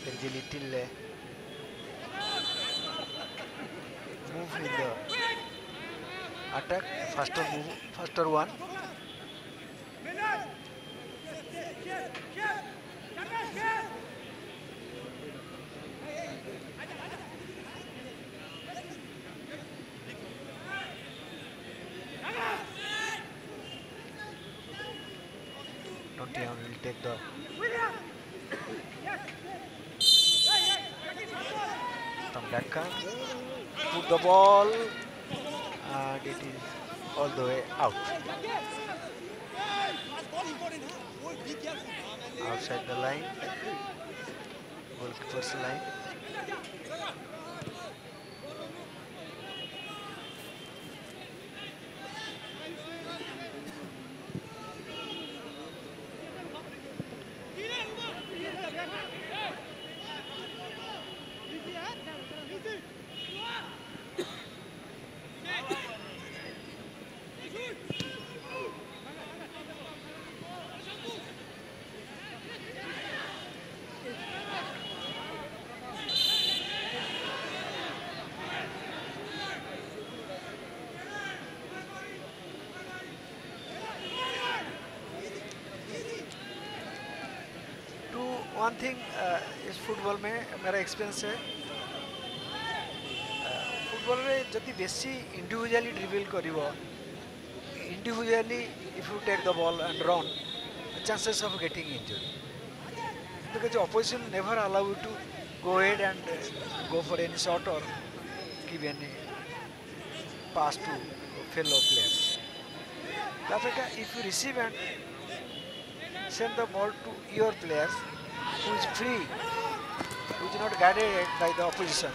There is a little move in the attack, faster move, faster one. Tontian will take the backhand, put the ball, and it is all the way out. Outside the line, goalkeeper's line. One thing इस football में मेरा experience है, football में जब बेसी individually dribble करिवो, individually if you take the ball and run, chances of getting injured, because the opposition never allow you to go ahead and go for any shot or give any pass to fellow players. Therefore, if you receive and send the ball to your players who is free, who is not guarded by the opposition.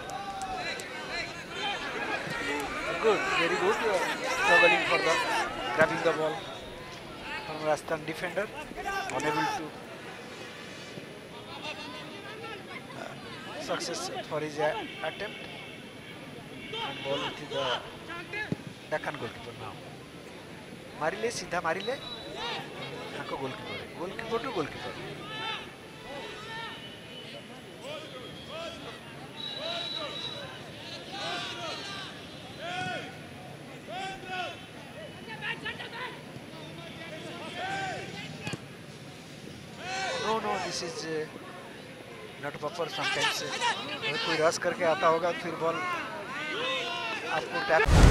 Good, very good. You are struggling for the grabbing the ball from Rajasthan defender, unable to success for his attempt, and ball with the Deccan goalkeeper now. Marile, सीधा मारिले, आंको goalkeeper to goalkeeper. No, this is not proper. Sometimes कोई rush करके आता होगा, फिर ball आपको tap